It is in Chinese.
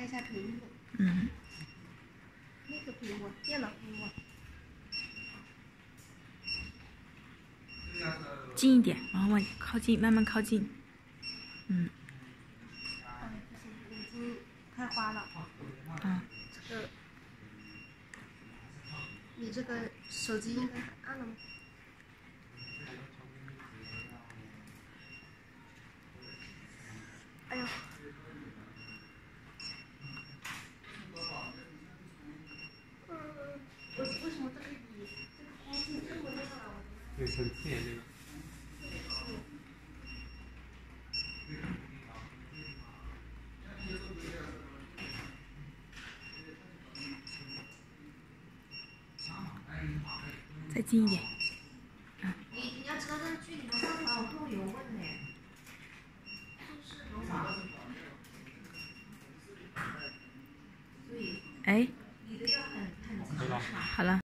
下屏幕。 嗯。 那个屏幕，电脑屏幕。 近一点，然后往靠近，慢慢靠近。嗯。 哎，不行，眼睛太花了。 嗯。 这个，你这个手机应该按了吗？哎呦！为什么这个笔这个光线这么亮啊？ 对，很刺眼这个。 再近一点。 你要知道这个距离的上法，我会有问的。就是多少？ 哎。 你的要很好了。